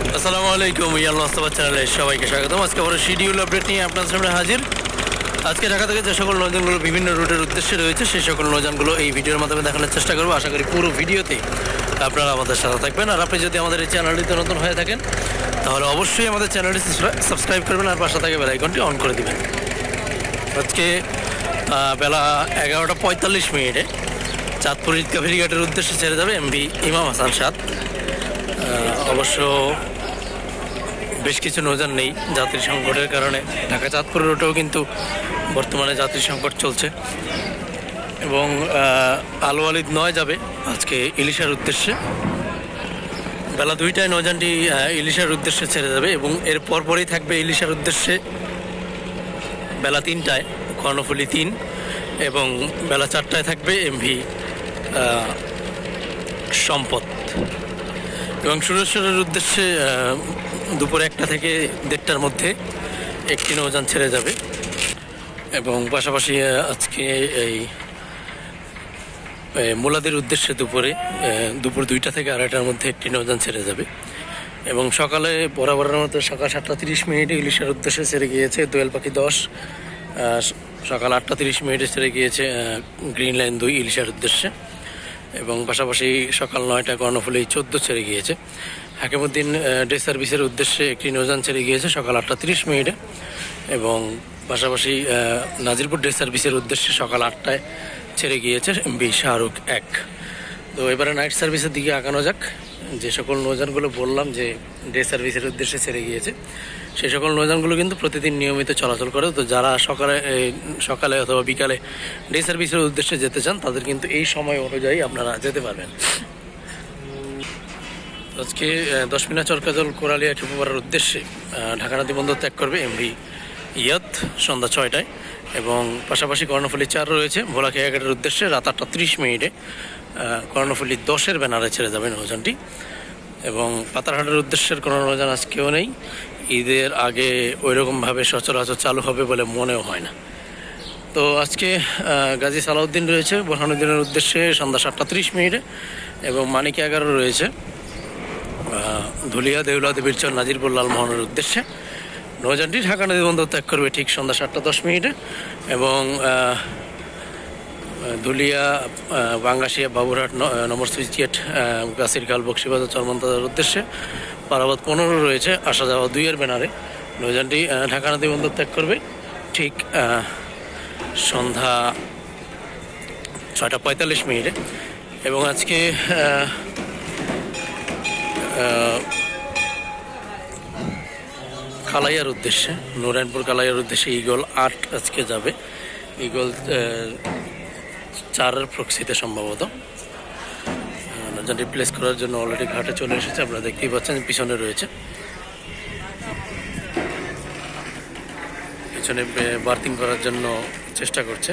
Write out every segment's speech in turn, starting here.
আসসালামু আলাইকুম, ইয়াল মোস্তফা চ্যানেলে সবাইকে স্বাগতম। আজকে বড় শিডিউল আপডেট নিয়ে আপনাদের সামনে হাজির। আজকে ঢাকা থেকে যে সকল নৌযানগুলো বিভিন্ন রুটের উদ্দেশ্যে রয়েছে সেই সকল নৌযানগুলো এই ভিডিওর মাধ্যমে দেখানোর চেষ্টা করবো। আশা করি পুরো ভিডিওতে আপনারা আমাদের সাথে থাকবেন। আর আপনি যদি আমাদের এই চ্যানেলটিতে নতুন হয়ে থাকেন তাহলে অবশ্যই আমাদের চ্যানেলটি সাবস্ক্রাইব করবেন আর পাশে থেকে বেল আইকনটি অন করে দেবেন। আজকে বেলা 11:45 চাঁদপুর ঈদগাহ ফেরিঘাটের উদ্দেশ্যে ছেড়ে যাবে এমভি ইমাম হাসান সাদ। অবশ্য বেশ কিছু নৌযান নেই যাত্রী সংকটের কারণে। ঢাকা চাঁদপুর রুটেও কিন্তু বর্তমানে যাত্রী সংকট চলছে এবং আল ওয়ালিদ 9 যাবে আজকে ইলিশার উদ্দেশ্যে। বেলা 2টায় নৌযানটি ইলিশার উদ্দেশ্যে ছেড়ে যাবে এবং এর পরপরই থাকবে ইলিশার উদ্দেশ্যে বেলা 3টায় কর্ণফুলী 3 এবং বেলা 4টায় থাকবে এমভি সম্পদ। এবং সুরেশ্বরের উদ্দেশ্যে দুপুর 1টা থেকে 1:30টার মধ্যে একটি নৌযান ছেড়ে যাবে এবং পাশাপাশি আজকে এই মুলাদের উদ্দেশ্যে দুপুর 2টা থেকে 2:30টার মধ্যে একটি নৌযান ছেড়ে যাবে এবং সকালে বরাবরের মতো সকাল 7:30 ইলিশের উদ্দেশ্যে ছেড়ে গিয়েছে দোয়েল পাখি 10। সকাল 8:30 ছেড়ে গিয়েছে গ্রিন লাইন 2 ইলিশের উদ্দেশ্যে এবং পাশাপাশি সকাল 9টায় কর্ণফুলী 14 ছেড়ে গিয়েছে। হাকিমউদ্দিন ডে সার্ভিসের উদ্দেশ্যে একটি নৌযান ছেড়ে গিয়েছে সকাল 8:30 এবং পাশাপাশি নাজিরপুর ডে সার্ভিসের উদ্দেশ্যে সকাল 8টায় ছেড়ে গিয়েছে এমভি শাহরুখ 1। তো এবারে নাইট সার্ভিসের দিকে আগানো যাক। যে সকল নৌযানগুলো বললাম যে ডে সার্ভিসের উদ্দেশ্যে ছেড়ে গিয়েছে সেই সকল নৌযানগুলো কিন্তু প্রতিদিন নিয়মিত চলাচল করে। তো যারা সকালে অথবা বিকালে ডে সার্ভিসের উদ্দেশ্যে যেতে চান তাদের কিন্তু এই সময় অনুযায়ী আপনারা যেতে পারবেন। আজকে 10 মিনা চরকাজল কোরালিয়া টিপুপাড়ার উদ্দেশ্যে ঢাকা নদী বন্দর ত্যাগ করবে এমভি ইয়াত সন্ধ্যা 6টায় এবং পাশাপাশি কর্ণফুলী 4 রয়েছে ভোলা খেয়াঘাটের উদ্দেশ্যে রাত 8:30 কর্ণফুলী 10-এর ব্যানারে ছেড়ে যাবে নৌযানটি এবং পাতারহাটের উদ্দেশ্যের কোনো নৌযান আজকেও নেই। ঈদের আগে ওইরকমভাবে সচরাচর চালু হবে বলে মনেও হয় না। তো আজকে গাজী সালাউদ্দিন রয়েছে বোরহানুদ্দিনের উদ্দেশ্যে সন্ধ্যা 7:30 এবং মানিক 11 রয়েছে ধুলিয়া দেউলা দেবীরচর নাজিরপুর লালমোহনের উদ্দেশ্যে। নৌযানটি ঢাকা নদী বন্দর ত্যাগ করবে ঠিক সন্ধ্যা 7:10 এবং Dhulia Bangasia Baburhat number switch gate Gachhirkhal Bakshibazar চরমন্তাজার উদ্দেশ্যে পারাবাদ 15 রয়েছে আসা যাওয়া 2-এর ব্যানারে। নৌযানটি ঢাকা নদী বন্দর ত্যাগ করবে ঠিক সন্ধ্যা 6:45 এবং আজকে কালাইয়ার উদ্দেশ্যে নারায়ণপুর কালাইয়ার উদ্দেশ্যে ইগল 8 আজকে যাবে। ইগল 4-এর প্রক্সিতে সম্ভবত নৌযানটি রিপ্লেস করার জন্য অলরেডি ঘাটে চলে এসেছে। আপনারা দেখতেই পাচ্ছেন পিছনে রয়েছে, পিছনে বার্থিং করার জন্য চেষ্টা করছে।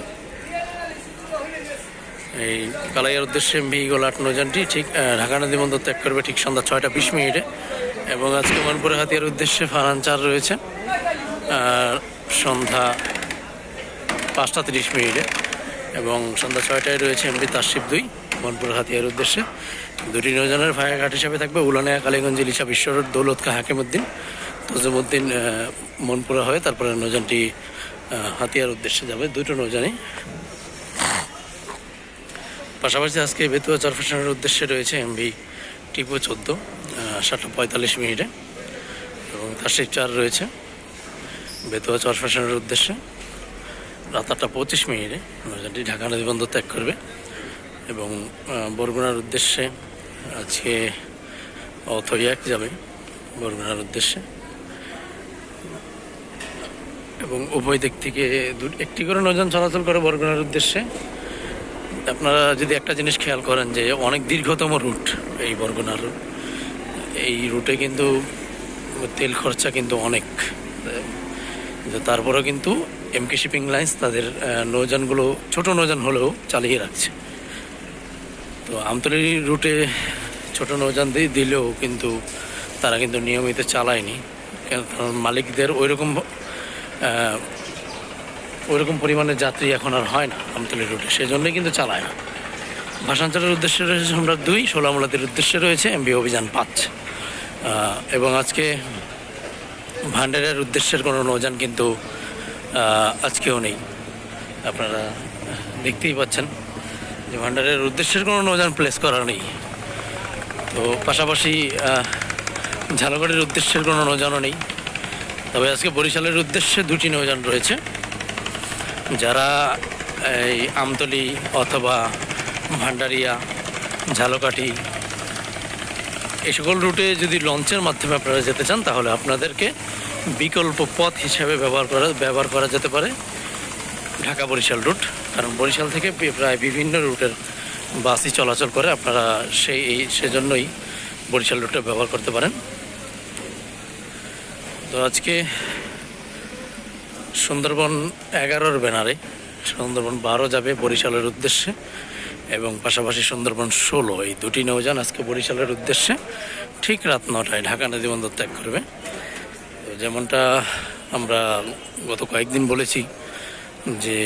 এই কালাইয়ার উদ্দেশ্যে এমভি ইগল 8 নৌযানটি ঠিক ঢাকা নদী বন্দর ত্যাগ করবে ঠিক সন্ধ্যা 6:20 এবং আজকে মনপুরে হাতিয়ার উদ্দেশ্যে ফারহান 4 রয়েছে সন্ধ্যা 5:30 এবং সন্ধ্যা 6টায় রয়েছে এমভি তাসরিফ 2 মনপুর হাতিয়ার উদ্দেশ্যে। দুটি নৌযানের ভায়া ঘাট হিসাবে থাকবে উলানিয়া কালীগঞ্জ ইলিশা বিশ্ব রোড দৌলত খা হাকিমউদ্দিন তজুমউদ্দিন মনপুরা হয়ে তারপরে নৌযানটি হাতিয়ার উদ্দেশ্যে যাবে। দুটো নৌযানই পাশাপাশি আজকে বেতুয়া চরফ্যাশনের উদ্দেশ্যে রয়েছে এমভি টিপু 14 7:45 এবং তাসরিফ 4 রয়েছে বেতুয়া চরফ্যাশনের উদ্দেশ্যে রাত 8:25 নৌযানটি ঢাকা নদী বন্দর ত্যাগ করবে এবং বরগুনার উদ্দেশ্যে আজকে অথই 1 যাবে বরগুনার উদ্দেশ্যে এবং উভয় দিক থেকে একটি করে নৌযান চলাচল করে বরগুনার উদ্দেশ্যে। আপনারা যদি একটা জিনিস খেয়াল করেন যে অনেক দীর্ঘতম রুট এই বরগুনার রুট, এই রুটে কিন্তু তেল খরচা কিন্তু অনেক, তারপরেও কিন্তু এমকে শিপিং লাইন্স তাদের নৌযানগুলো ছোট নৌযান হলেও চালিয়ে রাখছে। তো আমতলী রুটে ছোট নৌযান দিলেও কিন্তু তারা কিন্তু নিয়মিত চালায়নি, কারণ মালিকদের ওইরকম পরিমাণে যাত্রী এখন আর হয় না আমতলী রুটে, সেজন্যই কিন্তু চালায় না। ভাসানচরের উদ্দেশ্যে রয়েছে সম্রাট 2, ষোলামুলাদের উদ্দেশ্যে রয়েছে এমভি অভিযান 5। এবং আজকে ভান্ডারের উদ্দেশ্যের কোনো নৌযান কিন্তু আজকেও নেই। আপনারা দেখতেই পাচ্ছেন যে ভান্ডারের উদ্দেশ্যের কোনো নৌযান প্লেস করা নেই। তো পাশাপাশি ঝালকাঠির উদ্দেশ্যের কোনো নৌযানও নেই। তবে আজকে বরিশালের উদ্দেশ্যে দুটি নৌযান রয়েছে। যারা এই আমতলী অথবা ভান্ডারিয়া, ঝালকাঠি এই সকল রুটে যদি লঞ্চের মাধ্যমে আপনারা যেতে চান, তাহলে আপনাদেরকে বিকল্প পথ হিসেবে ব্যবহার করা যেতে পারে ঢাকা বরিশাল রুট। কারণ বরিশাল থেকে প্রায় বিভিন্ন রুটের বাসই চলাচল করে। আপনারা সেজন্যই বরিশাল রুটটা ব্যবহার করতে পারেন। তো আজকে সুন্দরবন 11-র ব্যানারে সুন্দরবন 12 যাবে বরিশালের উদ্দেশ্যে, এবং পাশাপাশি সুন্দরবন 16 এই দুটি নৌযান আজকে বরিশালের উদ্দেশ্যে ঠিক রাত 9টায় ঢাকা নদীবন্দর ত্যাগ করবে। তো যেমনটা আমরা গত কয়েকদিন বলেছি যে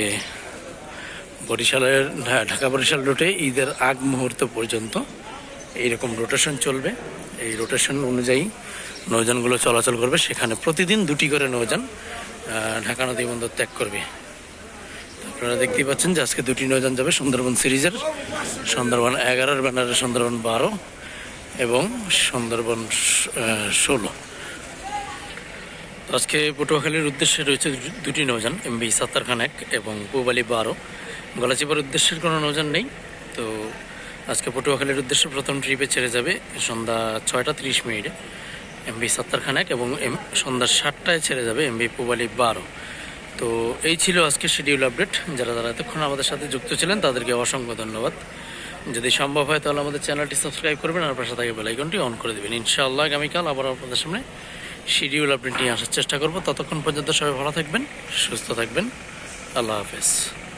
ঢাকা বরিশাল রুটে ঈদের আগ মুহূর্ত পর্যন্ত এইরকম রোটেশন চলবে। এই রোটেশন অনুযায়ী নৌযানগুলো চলাচল করবে। সেখানে প্রতিদিন দুটি করে নৌযান ঢাকা নদীবন্দর ত্যাগ করবে। আপনারা দেখতেই পাচ্ছেন যে আজকে দুটি নৌযান যাবে সুন্দরবন সিরিজের, সুন্দরবন 11-র ব্যানারে সুন্দরবন 12 এবং সুন্দরবন 16। আজকে পটুয়াখালীর উদ্দেশ্যে রয়েছে দুটি নৌযান, MV সাত্তারখান 1 এবং পূবালী 12। গলাচিপার উদ্দেশ্যের কোনো নৌযান নেই। তো আজকে পটুয়াখালীর উদ্দেশ্যে প্রথম ট্রিপে ছেড়ে যাবে সন্ধ্যা 6টা 30 MV সাত্তারখান 1 এবং সন্ধ্যা 7টায় ছেড়ে যাবে MV পূবালী 12। তো এই ছিল আজকে শিডিউল আপডেট। যারা এতক্ষণ আমাদের সাথে যুক্ত ছিলেন তাদেরকে অসংখ্য ধন্যবাদ। যদি সম্ভব হয় তাহলে আমাদের চ্যানেলটি সাবস্ক্রাইব করবেন আর পাশে থাকা বেল আইকনটি অন করে দেবেন। ইনশাআল্লাহ আগামীকাল আবার আপনাদের সামনে শিডিউল আপডেট নিয়ে আসার চেষ্টা করব। ততক্ষণ পর্যন্ত সবাই ভালো থাকবেন, সুস্থ থাকবেন। আল্লাহ হাফেজ।